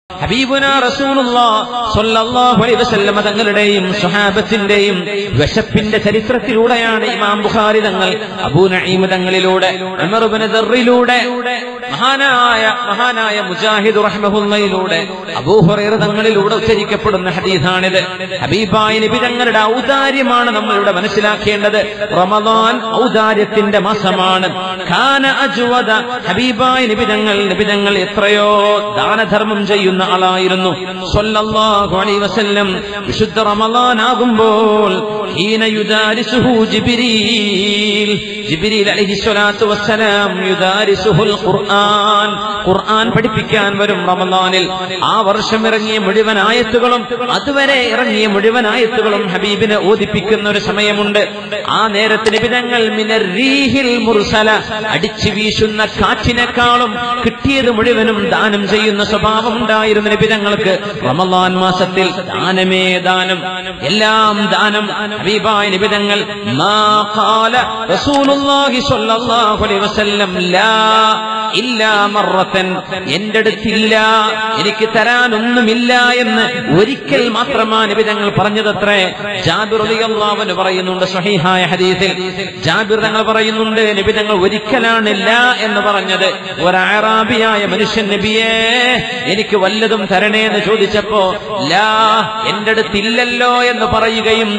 ഹബീബുനാ റസൂലുള്ളാഹി സ്വല്ലല്ലാഹു അലൈഹി വസല്ലം തങ്ങളുടെയും സ്വഹാബത്തിന്റെയും വിശപ്പിന്റെ ചരിത്രത്തിലൂടെയാണ് ഇമാം ബുഖാരി തങ്ങൾ അബൂ നഈം തങ്ങളിലൂടെ ഉമർ ഇബ്നു ദർറിലൂടെ മഹാനായ മുജാഹിദ് റഹ്മഹുള്ളയിലൂടെ അബൂ ഹുറൈറ തങ്ങളിലൂടെ ഉദ്ധരിക്കപ്പെടുന്ന ഹദീസാണിത്. ഹബീബായ നബി തങ്ങളുടെ ഔദാര്യമാണ് നമ്മളിവിടെ മനസ്സിലാക്കേണ്ടത്. റമദാൻ ഔദാര്യത്തിന്റെ മാസമാണ്. ഖാന അജ്വദ, ഹബീബായ നബി തങ്ങൾ എത്രയോ ദാനധർമ്മം ചെയ്യുന്ന ആളായിരുന്നു സ്വല്ലല്ലാഹു അലൈഹി വസല്ലം. വിശുദ്ധ റമദാൻ ആകുമ്പോൾ ഹീന യുദാരിസുഹു ജിബ്രീൽ അലൈഹിസ്സലാത്തു വസ്സലാം യുദാരിസുഹുൽ ഖുർആൻ പഠിപ്പിക്കാൻ വരും റമദാനിൽ. ആ വർഷം ഇറങ്ങിയ മുഴുവൻ ആയത്തുകളും അതുവരെ ഇറങ്ങിയ മുഴുവൻ ആയത്തുകളും ഹബീബിനെ ഓദിപ്പിക്കുന്ന ഒരു സമയമുണ്ട്. ആ നേരത്തെ നബി തങ്ങൾ മിനർ റീഹിൽ മുർസല, അടിച്ചു വീശുന്ന കാറ്റിനേക്കാളും കിട്ടിയത് മുഴുവനും ദാനം ചെയ്യുന്ന സ്വഭാവം ഉണ്ടായിരുന്നു നബി തങ്ങൾക്ക്. റമദാൻ മാസത്തിൽ ദാനമേ ദാനം, എല്ലാം ദാനം. ഹബീബായ നബി തങ്ങൾ മാ ഖാല റസൂലുള്ളാഹി സ്വല്ലല്ലാഹു അലൈഹി വസല്ലം ലാ ഇല്ലാ മറത്തൻ, എന്റെ അടുത്തില്ല, എനിക്ക് തരാനൊന്നുമില്ല എന്ന് ഒരിക്കൽ മാത്രമാ നബി തങ്ങൾ പറഞ്ഞതത്രേ. ജാബിർ റളിയല്ലാഹു അൻഹു പറയുന്നുണ്ട് സ്വഹീഹായ ഹദീസിൽ, ജാബിർ തങ്ങൾ പറയുന്നുണ്ട് നബി തങ്ങൾ ഒരിക്കലാണ് ലാ എന്ന് പറഞ്ഞത്. ഒരു അറാബിയായ മനുഷ്യൻ നബിയേ എനിക്ക് വല്ലതും തരണേ എന്ന് ചോദിച്ചപ്പോ ലാ, എന്റെ അടുത്തില്ലല്ലോ എന്ന് പറയുകയും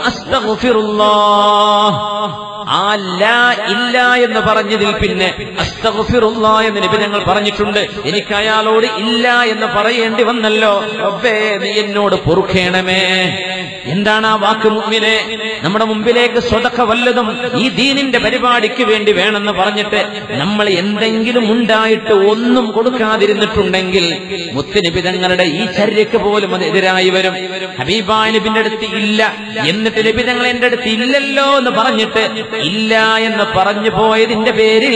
വഅസ്തഗ്ഫിറുല്ലാഹ്, ആ ലാ ഇല്ല എന്ന് പറഞ്ഞതിൽ പിന്നെ അസ്തഗ്ഫിറുല്ലാഹ് എന്ന് നബി തങ്ങൾ പറഞ്ഞിട്ടുണ്ട്. എനിക്ക് അയാളോട് ഇല്ല എന്ന് പറയേണ്ടി വന്നല്ലോ, റബ്ബേ നീ എന്നോട് പൊറുക്കേണമേ. എന്താണ് ആ വാക്ക്? മുഅ്മിനെ, നമ്മുടെ മുമ്പിലേക്ക് സ്വതക്ക വല്ലതും ഈ ദീനിന്റെ പരിപാടിക്ക് വേണ്ടി വേണമെന്ന് പറഞ്ഞിട്ട് നമ്മൾ എന്തെങ്കിലും ഉണ്ടായിട്ട് ഒന്നും കൊടുക്കാതിരുന്നിട്ടുണ്ടെങ്കിൽ മുത്തുനബി തങ്ങളുടെ ഈ ചര്യക്ക് പോലും അത് എതിരായി വരും. ഹബീബായ നബിന്റെ അടുത്ത് ഇല്ല, എന്നിട്ട് നബി തങ്ങൾ എന്റെ അടുത്ത് ഇല്ലല്ലോ എന്ന് പറഞ്ഞിട്ട് ഇല്ല എന്ന് പറഞ്ഞു പോയതിന്റെ പേരിൽ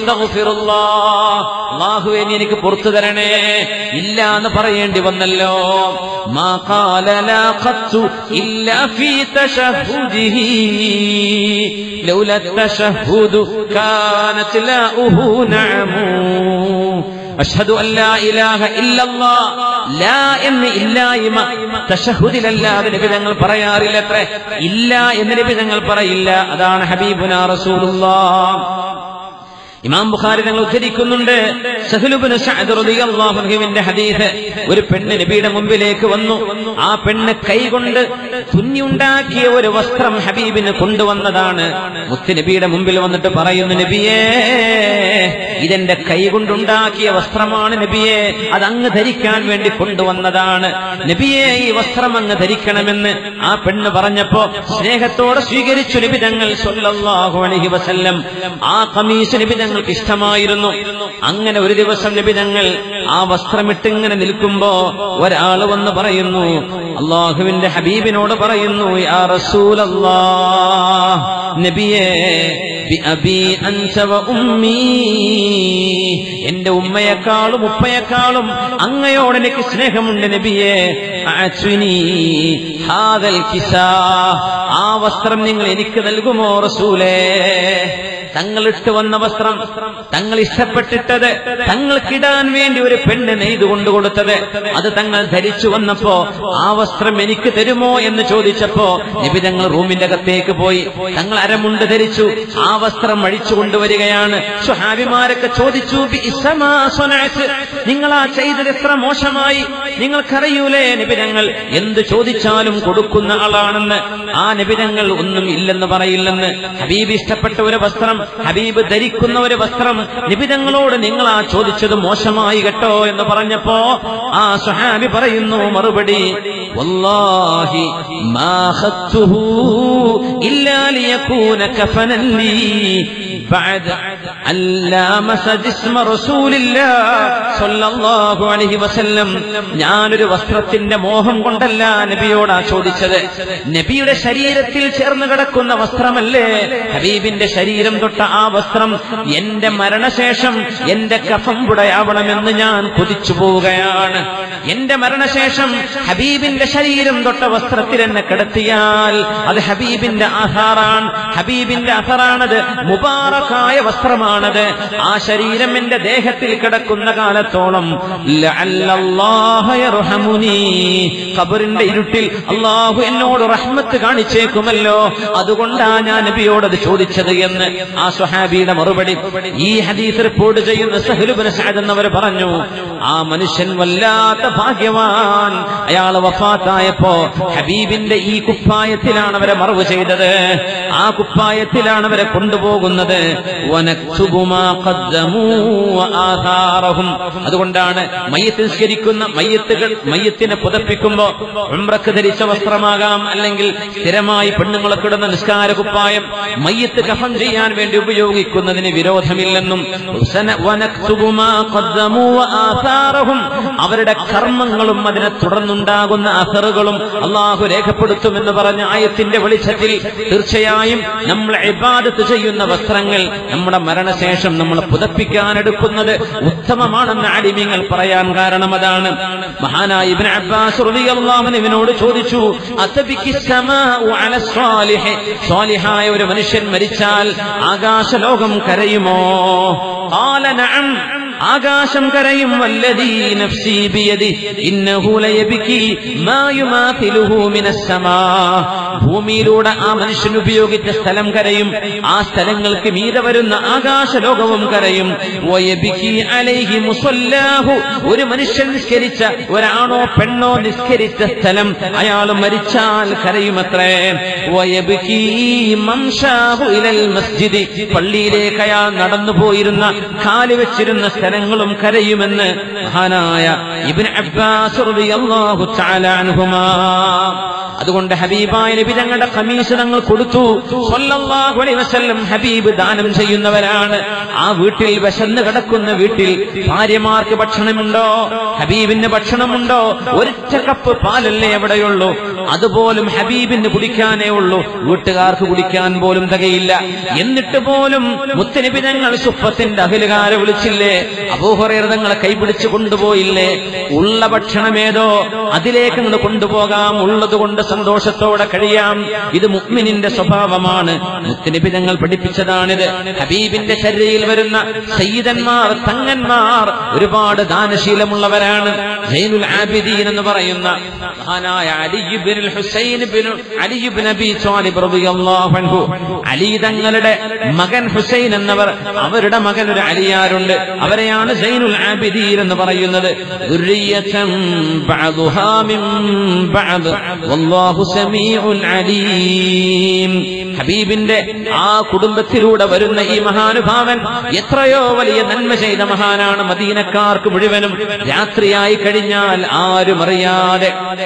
അല്ലാഹുവേ നീ എനിക്ക് പുറത്തു തരണേ, ഇല്ല എന്ന് പറയേണ്ടി വന്നല്ലോ. മാ ഖാല ലാ ഖത്തു ഇല്ലാ ഫീ തശഹുദിഹി ലൗലാ തശഹുദു കാനത് ലാഉഹു നഅമു അഷ്ഹദു അൻ ലാ ഇലാഹ ഇല്ലല്ലാഹ്. ലാ എന്ന് ഇല്ലായ്മ തശഹുദിലല്ലാതെ നബി തങ്ങൾ പറയാറില്ലത്രേ. ഇല്ല എന്ന് നബി തങ്ങൾ പറയില്ല. അതാണ് ഹബീബുനാ റസൂലുള്ളാഹ്. ഇമാം ബുഖാരി തങ്ങൾ ഉദ്ധരിക്കുന്നുണ്ട് സഹ്ൽ ഇബ്നു സഅദ് റളിയല്ലാഹു അൻഹുവിന്റെ ഹദീസ്. ഒരു പെണ്ണ് നബിയുടെ മുമ്പിലേക്ക് വന്നു. ആ പെണ്ണ് കൈകൊണ്ട് തുന്നിയുണ്ടാക്കിയ ഒരു വസ്ത്രം ഹബീബിന് കൊണ്ടുവന്നതാണ്. മുത്ത് നബിയുടെ മുമ്പിൽ വന്നിട്ട് പറയുന്നു, നബിയേ ഇതെന്റെ കൈകൊണ്ടുണ്ടാക്കിയ വസ്ത്രമാണ് നബിയെ, അത് അങ്ങ് ധരിക്കാൻ വേണ്ടി കൊണ്ടുവന്നതാണ് നബിയെ, ഈ വസ്ത്രം അങ്ങ് ധരിക്കണമെന്ന് ആ പെണ്ണ് പറഞ്ഞപ്പോ സ്നേഹത്തോടെ സ്വീകരിച്ചു നബി തങ്ങൾ സ്വല്ലല്ലാഹു അലൈഹി വസല്ലം. ആ ഖമീസ് നബി തങ്ങൾക്ക് ഇഷ്ടമായിരുന്നു. അങ്ങനെ ഒരു ദിവസം നബി തങ്ങൾ ആ വസ്ത്രമിട്ട് ഇങ്ങനെ നിൽക്കുമ്പോ ഒരാള് വന്ന് പറയുന്നു, അള്ളാഹുവിന്റെ ഹബീബിനോട് പറയുന്നു, യാ റസൂലല്ലാഹ്, നബിയേ ബിഅബി അൻത വ ഉമ്മീ, എന്റെ ഉമ്മയെക്കാളും ഉപ്പയെക്കാളും അങ്ങയോട് എനിക്ക് സ്നേഹമുണ്ട് നബിയേ. അഅ്തിനി ഹാദൽ കിസാ, ആ വസ്ത്രം നിങ്ങൾ എനിക്ക് നൽകുമോ റസൂലേ? തങ്ങളിട്ട് വന്ന വസ്ത്രം, തങ്ങൾ ഇഷ്ടപ്പെട്ടിട്ടത്, തങ്ങൾക്കിടാൻ വേണ്ടി ഒരു പെണ്ണ് നെയ്തു കൊണ്ടുകൊടുത്തത്, അത് തങ്ങൾ ധരിച്ചു വന്നപ്പോ ആ വസ്ത്രം എനിക്ക് തരുമോ എന്ന് ചോദിച്ചപ്പോ നബി തങ്ങൾ റൂമിന്റെ അകത്തേക്ക് പോയി. തങ്ങൾ അരമുണ്ട് ധരിച്ചു, ആ വസ്ത്രം അഴിച്ചു കൊണ്ടുവരികയാണ്. സ്വഹാബിമാരൊക്കെ ചോദിച്ചു, നിങ്ങൾ ആ ചെയ്തത് എത്ര മോശമായി, നിങ്ങൾക്കറിയൂലേ നബി തങ്ങൾ എന്ത് ചോദിച്ചാലും കൊടുക്കുന്ന ആളാണെന്ന്. ആ നബി തങ്ങൾ ഒന്നും ഇല്ലെന്ന് പറയില്ലെന്ന്. ഹബീബ് ഇഷ്ടപ്പെട്ട ഒരു വസ്ത്രം, ഹബീബ് ധരിക്കുന്ന ഒരു വസ്ത്രം നബി തങ്ങളോട് നിങ്ങൾ ആ ചോദിച്ചത് മോശമായി കേട്ടോ എന്ന് പറഞ്ഞപ്പോ ആ സ്വഹാബി പറയുന്നു മറുപടി, വല്ലാഹി മാ ഖത്തുഹു ഇല്ലാ ലിയകൂന കഫനൻ ലീ ബഅദ അല്ലാ മസജ ഇസ്മ റസൂലില്ലാഹ് സ്വല്ലല്ലാഹു അലൈഹി വസല്ലം. ഞാനൊരു വസ്ത്രത്തിന്റെ മോഹം കൊണ്ടല്ല നബിയോടാ ചോദിച്ചത്. നബിയുടെ ശരീരത്തിൽ ചേർന്ന് കിടക്കുന്ന വസ്ത്രമല്ലേ, ഹബീബിന്റെ ശരീരം തൊട്ട ആ വസ്ത്രം എന്റെ മരണശേഷം എന്റെ കഫംപുടയാവണമെന്ന് ഞാൻ കൊതിച്ചു പോവുകയാണ്. എന്റെ മരണശേഷം ഹബീബിന്റെ ശരീരം തൊട്ട വസ്ത്രത്തിൽ എന്നെ കിടത്തിയാൽ അത് ഹബീബിന്റെ അഥറാണ്, ഹബീബിന്റെ അഥറാണത്, മുബാറക്കായ വസ്ത്രമാണ്. മാത്രമാണത്. ആ ശരീരം എന്റെ ദേഹത്തിൽ കിടക്കുന്ന കാലത്തോളം ലഅല്ലല്ലാഹ യർഹമുനി, ഖബറിന്റെ ഇരുട്ടിൽ അല്ലാഹു എന്നോട് റഹ്മത്ത് കാണിച്ചേക്കുമല്ലോ, അതുകൊണ്ടാ ഞാൻ നബിയോട് അത് ചോദിച്ചത് എന്ന് ആ സ്വഹാബിയുടെ മറുപടി. ഈ ഹദീസ് റിപ്പോർട്ട് ചെയ്യുന്ന സഹ്ൽ ഇബ്നു സഅദ് എന്നവർ പറഞ്ഞു, ആ മനുഷ്യൻ വല്ലാത്ത ഭാഗ്യവാൻ. അയാൾ വഫാത്തായപ്പോ ഹബീബിന്റെ ഈ കുപ്പായത്തിലാണ് അവരെ മറവ് ചെയ്തത്, ആ കുപ്പായത്തിലാണ് അവരെ കൊണ്ടുപോകുന്നത്. അതുകൊണ്ടാണ് മയ്യത്ത് നിസ്കരിക്കുന്ന മയ്യത്തിനെ പുതപ്പിക്കുമ്പോ ഉംറക്ക് ധരിച്ച വസ്ത്രമാകാം, അല്ലെങ്കിൽ സ്ഥിരമായി പെണ്ണുങ്ങളൊക്കെ ഇടുന്ന നിസ്കാര കുപ്പായം മയ്യത്ത് കഫൻ ചെയ്യാൻ വേണ്ടി ഉപയോഗിക്കുന്നതിന് വിരോധമില്ലെന്നും അവരുടെ കർമ്മങ്ങളും അതിനെ തുടർന്നുണ്ടാകുന്ന അസറുകളും അള്ളാഹു രേഖപ്പെടുത്തുമെന്ന് പറഞ്ഞ ആയത്തിന്റെ വെളിച്ചത്തിൽ തീർച്ചയായും നമ്മൾ ഇബാദത്ത് ചെയ്യുന്ന വസ്ത്രങ്ങൾ നമ്മുടെ മരണശേഷം നമ്മൾ പുതപ്പിക്കാൻ എടുക്കുന്നത് ഉത്തമമാണെന്ന് ആലിമീങ്ങൾ പറയാൻ കാരണം അതാണ്. മഹാനായ ഇബ്നു അബ്ബാസ് റളിയല്ലാഹു അൻഹുവിനോട് ചോദിച്ചു, അതബിക്കി സമാഉ അല സ്വാലിഹ്, സ്വാലിഹായ ഒരു മനുഷ്യൻ മരിച്ചാൽ ആകാശലോകം കരയുമോ? ഖാല നഅം, ആകാശം കരയും. വല്ലദീ നഫ്സി ബിയദി ഇന്നഹു ലയബ്കി മാ യുമാതിലുഹു മിനസ് സമാ, ഭൂമിയിലൂടെ ആ മനുഷ്യൻ ഉപയോഗിച്ച സ്ഥലം കരയും, ആ സ്ഥലങ്ങൾക്ക് മീതെ വരുന്ന ആകാശലോകവും കരയും. വയബ്കി അലൈഹി മുസല്ലാഹു, ഒരു മനുഷ്യൻ നിസ്കരിച്ച, ഒരാണോ പെണ്ണോ നിസ്കരിച്ച സ്ഥലം അയാൾ മരിച്ചാൽ കരയുമത്രേ. വയബ്കി മംശാഹു ഇലൽ മസ്ജിദി, പള്ളിയിലേക്ക് അയാൾ നടന്നു പോയിരുന്ന, കാല് വെച്ചിരുന്ന സ്ഥലങ്ങളും കരയുമെന്ന് മഹാനായ ഇബ്നു അബ്ബാസ് റളിയല്ലാഹു തആല അൻഹുമാ. അതുകൊണ്ട് ഹബീബായ നബി തങ്ങളുടെ ഖമീസ് തങ്ങൾ കൊടുത്തു സ്വല്ലല്ലാഹു അലൈഹി വസല്ലം. ഹബീബ് ദാനം ചെയ്യുന്നവരാണ്. ആ വീട്ടിൽ വിശന്ന് കിടക്കുന്ന വീട്ടിൽ ഭാര്യമാർക്ക് ഭക്ഷണമുണ്ടോ? ഹബീബിന് ഭക്ഷണമുണ്ടോ? ഒരൊറ്റ കപ്പ് പാലല്ലേ എവിടെയുള്ളൂ, അതുപോലും ഹബീബിന് കുടിക്കാനേ ഉള്ളൂ, വീട്ടുകാർക്ക് കുടിക്കാൻ പോലും തികയില്ല. എന്നിട്ട് പോലും മുത്തനബി തങ്ങൾ സുഫത്തിന്റെ അഹലുകാരെ വിളിച്ചില്ലേ, അബൂ ഹുറൈറ തങ്ങളെ കൈപിടിച്ച് കൊണ്ടുപോയില്ലേ? ഉള്ള ഭക്ഷണമേതോ അതിലേക്ക് അങ്ങ് കൊണ്ടുപോകാം, ഉള്ളത് കൊണ്ട് സന്തോഷത്തോടെ കഴിയാം. ഇത് മുഅ്മിനിന്റെ സ്വഭാവമാണ്. മുത്തനബി തങ്ങൾ പഠിപ്പിച്ചതാണിത്. ഹബീബിന്റെ ചര്യയിൽ വരുന്ന സയ്യിദന്മാർ, തങ്ങന്മാർ ഒരുപാട് ദാനശീലമുള്ളവരാണ്. സൈനുൽ ആബിദീൻ എന്ന് പറയുന്ന മഹാനായ അലി ഇബ്നുൽ ഹുസൈൻ ഇബ്നു അലി ഇബ്നു അബീ ത്വാലിബ് റളിയല്ലാഹു അൻഹു, അലി തങ്ങളുടെ മകൻ ഹുസൈൻ എന്നവർ, അവരുടെ മകൻ ഒരു അലിയാരുണ്ട്, അവരെയാണ് സൈനുൽ ആബിദീൻ എന്ന് പറയുന്നത്. ദുർരിയതൻ ബഅദുഹാ മിൻ ബഅദ് വല്ലാഹു സമീഉൻ അലീം. ഹബീബിന്റെ ആ കുടുംബത്തിലൂടെ വരുന്ന ഈ മഹാനുഭാവൻ എത്രയോ വലിയ നന്മ ചെയ്ത മഹാനാണ്. മദീനക്കാർക്ക് മുഴുവനും രാത്രിയായി കഴിഞ്ഞാൽ ആരും അറിയാതെ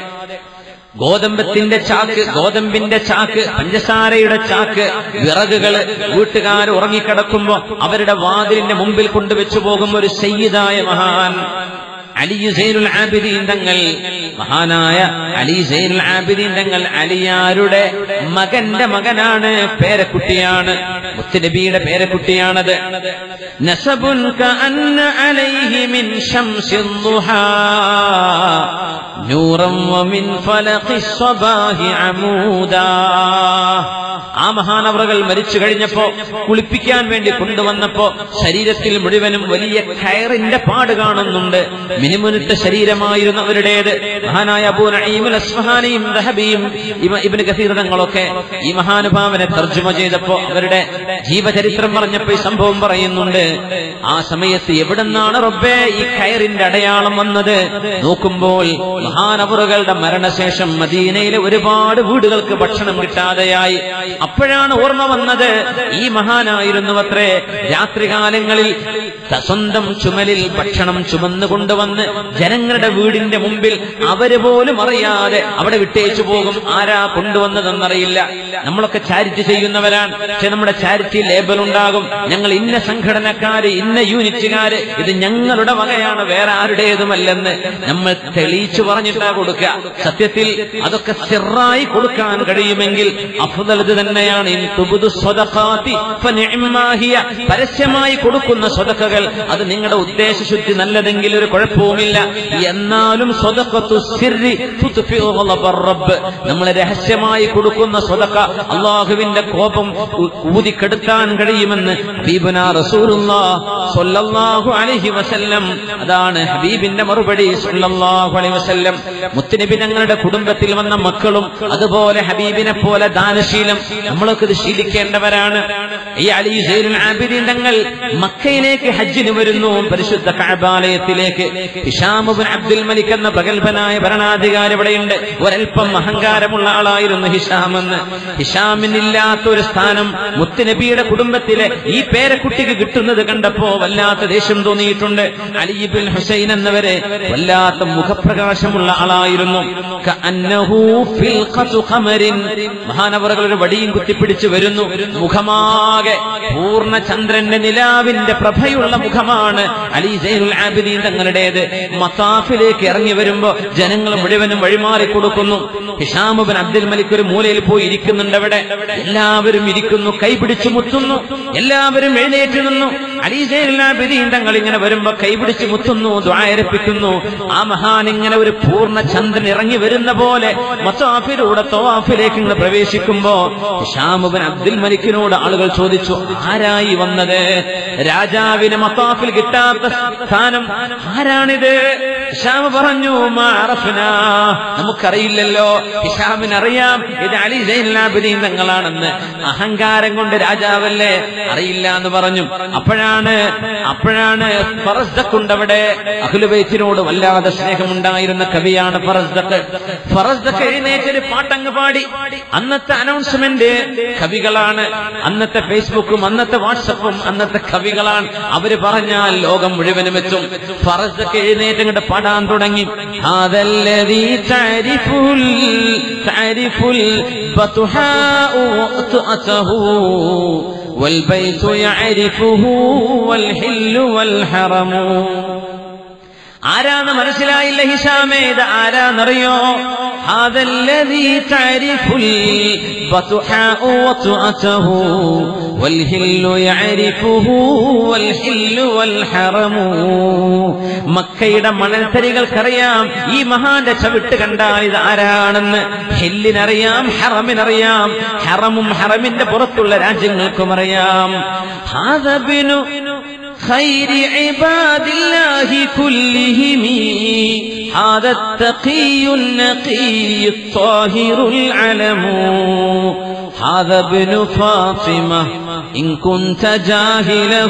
ഗോതമ്പിന്റെ ചാക്ക്, പഞ്ചസാരയുടെ ചാക്ക്, വിറകുകള് വീട്ടുകാർ ഉറങ്ങിക്കിടക്കുമ്പോ അവരുടെ വാതിലിന്റെ മുമ്പിൽ കൊണ്ടുവച്ചു പോകും ഒരു സയ്യിദായ മഹാൻ അലി സൈനുൽ ആബിദീൻ തങ്ങൾ. മഹാനായ അലി സൈനുൽ ആബിദീൻ തങ്ങൾ അലിയാരുടെ മകന്റെ മകനാണ്, പേരക്കുട്ടിയാണ്, മുത്തുനബിയുടെ പേരക്കുട്ടിയാണത്. നസബുൻ കഅന്ന അലൈഹി മിൻ ശംസിൽ ദുഹാ നൂറൻ വമിൻ ഫലഖിസ് സ്വബാഹി അമൂദാ. ആ മഹാനവറുകൾ മരിച്ചു കഴിഞ്ഞപ്പോ കുളിപ്പിക്കാൻ വേണ്ടി കൊണ്ടുവന്നപ്പോ ശരീരത്തിൽ മുഴുവനും വലിയ കയറിന്റെ പാട് കാണുന്നുണ്ട്. മിനുമിനുത്ത ശരീരമായിരുന്നു അവരുടേത്. മഹാനായ അബൂ നഈം അസ്ഫഹാനിയും ദഹബിയും ഇബ്നു കസീർ തങ്ങളൊക്കെ ഈ മഹാനുഭാവനെ തർജ്ജമ ചെയ്തപ്പോ അവരുടെ ജീവചരിത്രം പറഞ്ഞപ്പോ ഈ സംഭവം പറയുന്നുണ്ട്. ആ സമയത്ത് എവിടെന്നാണ് റബ്ബേ ഈ കയറിന്റെ അടയാളം വന്നത്? നോക്കുമ്പോൾ മഹാനവറുകളുടെ മരണശേഷം മദീനയിലെ ഒരുപാട് വീടുകൾക്ക് ഭക്ഷണം കിട്ടാതെയായി. അപ്പോഴാണ് ഓർമ്മ വന്നത്, ഈ മഹാനായിരുന്നു അത്രേ രാത്രികാലങ്ങളിൽ സ്വന്തം ചുമലിൽ ഭക്ഷണം ചുമന്നു കൊണ്ടുവന്ന് ജനങ്ങളുടെ വീടിന്റെ മുമ്പിൽ അവര് പോലും അറിയാതെ അവിടെ വിട്ടേച്ചു പോകും. ആരാ കൊണ്ടുവന്നതെന്നറിയില്ല. നമ്മളൊക്കെ ചാരിറ്റി ചെയ്യുന്നവരാണ്, പക്ഷെ നമ്മുടെ ചാരിറ്റി ലേബൽ ഉണ്ടാകും. ഞങ്ങൾ ഇന്ന സംഘടനക്കാര്, ഇന്ന യൂണിറ്റുകാര്, ഇത് ഞങ്ങളുടെ വകയാണ്, വേറെ ആരുടേതുമല്ലെന്ന് നമ്മൾ തെളിയിച്ചു പറഞ്ഞ പറഞ്ഞിട്ടാ കൊടുക്കുക. സത്യത്തിൽ അതൊക്കെ സിറായി കൊടുക്കാൻ കഴിയുമെങ്കിൽ അഫ്ദൽ ഇത് തന്നെയാണ്. ഇൻ തുബ്ദു സ്വദഖാതി ഫനിഅ്മാ ഹിയ, പരസ്യമായി കൊടുക്കുന്ന സ്വതക്കകൾ അത് നിങ്ങളുടെ ഉദ്ദേശശുദ്ധി നല്ലതെങ്കിൽ ഒരു കുഴപ്പവുമില്ല. എന്നാലും സ്വതക്കത്തു സിർരി തുത്ഫിഉ ഗളബർ റബ്ബ്, നമ്മൾ രഹസ്യമായി കൊടുക്കുന്ന സ്വതക്ക അല്ലാഹുവിന്റെ കോപം ഊതിക്കെടുത്താൻ കഴിയുമെന്ന് ഹബീബുനാ റസൂലുള്ളാഹി സ്വല്ലല്ലാഹു അലൈഹി വസല്ലം. അതാണ് ഹബീബിന്റെ മറുപടി സ്വല്ലല്ലാഹു അലൈഹി വസല്ലം. മുത്തുനബി ഞങ്ങളുടെ കുടുംബത്തിൽ വന്ന മക്കളും അതുപോലെ ഹബീബിനെ പോലെ ദാനശീലം നമ്മളൊക്കെ ഇത് ശീലിക്കേണ്ടവരാണ്. ഈ അലി സൈനുൽ ആബിദീൻ തങ്ങൾ മക്കയിലേക്ക് ഹജ്ജിന് വരുന്നു, പരിശുദ്ധ കഅബാലയത്തിലേക്ക്. ഹിശാം ഇബ്നു അബ്ദുൽ മലിക് എന്ന പ്രഗൽഭനായ ഭരണാധികാരി ഇവിടെയുണ്ട്. ഒരൽപ്പം അഹങ്കാരമുള്ള ആളായിരുന്നു ഹിശാം എന്ന്. ഹിശാമിനില്ലാത്ത ഒരു സ്ഥാനം മുത്തുനബിയുടെ കുടുംബത്തിലെ ഈ പേരക്കുട്ടിക്ക് കിട്ടുന്നത് കണ്ടപ്പോ വല്ലാത്ത ദേഷ്യം തോന്നിയിട്ടുണ്ട്. അലി ഇബ്നുൽ ഹുസൈൻ എന്നവരെ വല്ലാത്ത മുഖപ്രകാശമുള്ള ആളായിരുന്നു. കഅന്നഹു ഫിൽഖതു ഖമരിൻ, മഹാനവറുകൾ ഒരു വടിയും കുത്തിപ്പിടിച്ച് വരുന്നു. മുഖമാകെ പൂർണ്ണ ചന്ദ്രന്റെ നിലാവിന്റെ പ്രഭയുള്ള മുഖമാണ് അലി സൈനുൽ ആബിദീൻ തങ്ങളുടേത്. മതാഫിലേക്ക് ഇറങ്ങി വരുമ്പോ ജനങ്ങൾ മുഴുവനും വഴിമാറി കൊടുക്കുന്നു. ഹിശാം ഇബ്നു അബ്ദുൽ മലിക് ഒരു മൂലയിൽ പോയി ഇരിക്കുന്നുണ്ട്. അവിടെ എല്ലാവരും ഇരിക്കുന്നു, കൈപിടിച്ചു മുത്തുന്നു, എല്ലാവരും എഴുന്നേറ്റ് നിന്നു. അലി സൈനുൽ ആബിദീൻ തങ്ങൾ ഇങ്ങനെ വരുമ്പോ കൈപിടിച്ച് മുത്തുന്നു, ദുആയിരപ്പിക്കുന്നു. ആ മഹാൻ ഇങ്ങനെ ഒരു പൂർണ്ണ ചന്ദ്രൻ ഇറങ്ങി വരുന്ന പോലെ മതാഫിലൂടെ തവാഫിലേക്ക് ഇങ്ങനെ പ്രവേശിക്കുമ്പോ ഹിശാം ഇബ്നു അബ്ദുൽ മലിക്കിനോട് ആളുകൾ ചോദിച്ചു, ആരായി വന്നത്? രാജാവിന് മതാഫിൽ കിട്ടാത്ത സ്ഥാനം ആരാണിത്? ഹിശാം പറഞ്ഞു, മാ അറഫ്നാ, നമുക്കറിയില്ലല്ലോ. ഹിശാമിനറിയാം ഇത് അലി സൈനുൽ ആബിദീൻ തങ്ങളാണെന്ന്. അഹങ്കാരം കൊണ്ട് രാജാവല്ലേ, അറിയില്ല എന്ന് പറഞ്ഞു. അപ്പോഴാണ് ഫറസ്ദഖുണ്ടവിടെ. അഹ്ലു ബൈത്തിനോട് വല്ലാതെ സ്നേഹമുണ്ടായിരുന്ന കവിയാണ് ഫറസ്ദഖ്. ഫറസ്ദഖ് എഴുന്നേറ്റൊരു പാട്ടങ്ങ് പാടി. അന്നത്തെ അനൗൺസ്മെന്റ് കവികളാണ്, അന്നത്തെ ഫേസ്ബുക്കും അന്നത്തെ വാട്സപ്പും അന്നത്തെ കവികളാണ്. അവര് പറഞ്ഞാൽ ലോകം മുഴുവനും എത്തും. ഫറസ്ദഖ് എഴുന്നേറ്റങ്ങോട്ട് പാടാൻ തുടങ്ങി. ഹാദല്ലദീ തഅരിഫുൽ ബതുഹാഉ വഅതഹു والبيت يعرفه والحل والحرم. ആരാന്ന് മനസ്സിലായില്ല ഹിശാമേ, ഇത് ആരാന്നറിയോ? ഹാദല്ലദീ തഅരിഫുൽ ബതുഹാഉ വഅതഹു വൽഹില്ലു യഅരിഫുഹു വൽഹില്ലു വൽഹറമു. മക്കയുടെ മണൽത്തരികൾക്കറിയാം ഈ മഹാന്റെ ചവിട്ട് കണ്ടാൽ ഇത് ആരാണെന്ന്. ഹില്ലിനറിയാം, ഹറമിനറിയാം, ഹറമും ഹറമിന്റെ പുറത്തുള്ള രാജ്യങ്ങൾക്കും അറിയാം. ഹാദബിനു خير عباد الله كلهم هذا التقي النقي الطاهر العلم هذا ابن فاطمة إن كنت جاهله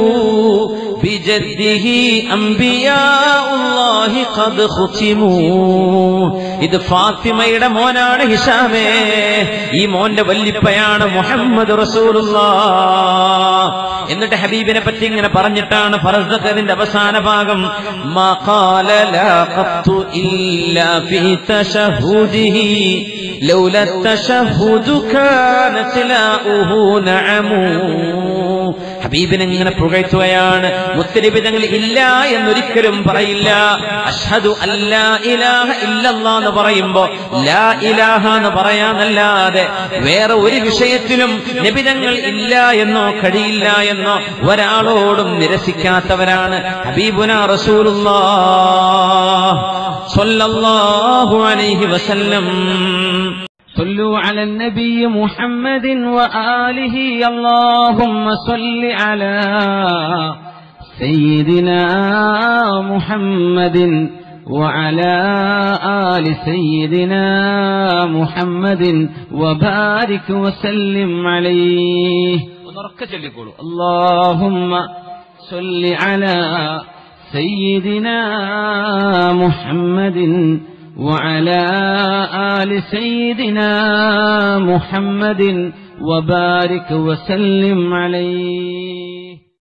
بجده أنبياء الله قد ختموا. ഇത് ഫാത്തിമയുടെ മോനാണ് ഹിശാമേ. ഈ മോന്റെ വല്ലിപ്പയാണ് മുഹമ്മദ് റസൂലുള്ളാഹ്. എന്നിട്ട് ഹബീബിനെ പറ്റി ഇങ്ങനെ പറഞ്ഞിട്ടാണ് ഫറസ്ദഖിന്റെ അവസാന ഭാഗം. മാ ഖാല ലാ ഖത്തു ഇല്ലാ ഫീ തശഹുദിഹി ലൗലാ തശഹുദു കാനത് ലാഉഹു നഅമു. ഹബീബിനെ ഇങ്ങനെ പുകഴ്ത്തുകയാണ്. മുത്തനബി തങ്ങൾ ഇല്ല എന്നൊരിക്കലും പറയില്ല. അഷ്ഹദു അല്ലാ ഇലാഹ ഇല്ലല്ലാഹ് എന്ന് പറയുമ്പോ ലാ ഇലാഹ എന്ന് പറയാനല്ലാതെ വേറെ ഒരു വിഷയത്തിലും നബി തങ്ങൾ ഇല്ല എന്നോ കഴിയില്ല എന്നോ ഒരാളോടും നിരസിക്കാത്തവരാണ് ഹബീബുനാ റസൂലുള്ളാഹ് സ്വല്ലല്ലാഹു അലൈഹി വസല്ലം. صلوا على النبي محمد وآله اللهم صل على سيدنا محمد وعلى آل سيدنا محمد وبارك وسلم عليه. اللهم صل على سيدنا محمد وعلى آل سيدنا محمد وبارك وسلم عليه.